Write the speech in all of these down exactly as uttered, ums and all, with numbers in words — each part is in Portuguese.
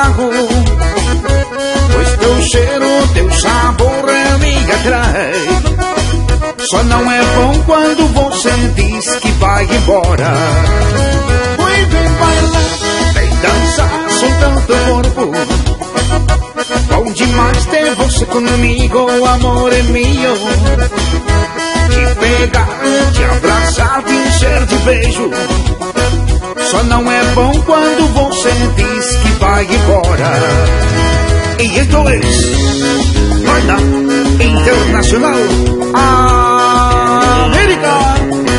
amargo, pois teu cheiro, teu sabor me atrai. Só não é bom quando você diz que vai embora. Oi, vem bailar, vem dançar, soltando teu corpo. Bom demais ter você comigo, o amor é meu. Te pegar, te abraçar, te encher de beijo. Só não é bom quando você diz que vai embora. E esto es Banda Internacional América.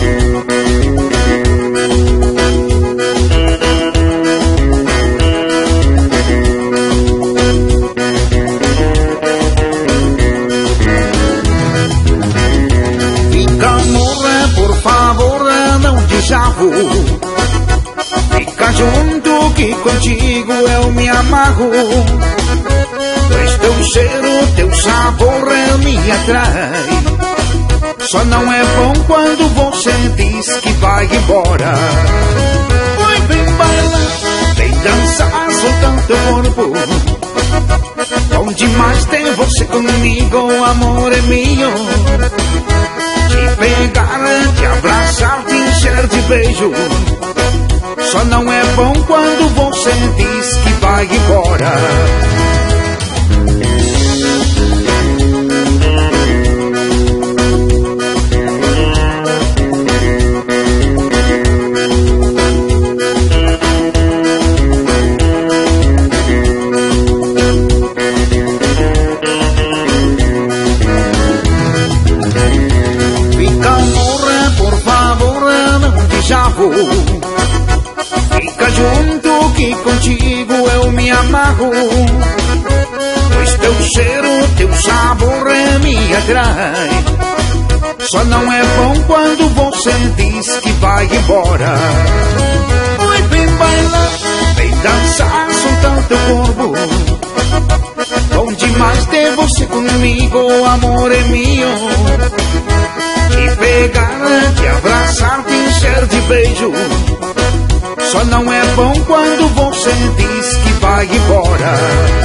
Fica, amor, por favor, não desabo. Fica junto que contigo eu me amarro, pois teu cheiro, teu sabor me atrai. Só não é bom quando você diz que vai embora. Oi, vem bailar, vem dançar, soltando teu corpo. Bom demais ter você comigo, o amor é meu. Te pegar, te abraçar, te encher de beijo. Só não é bom quando você diz que vai embora. Fica, amor, por favor, não desabo. Fica junto que contigo eu me amarro, pois teu cheiro, teu sabor me atrai. Só não é bom quando você diz que vai embora. Oi, vem bailar, vem dançar, soltando teu corpo. Bom demais ter você comigo, o amor é meu. Te pegar, te abraçar, te encher de beijo. Só não é bom quando você diz que vai embora.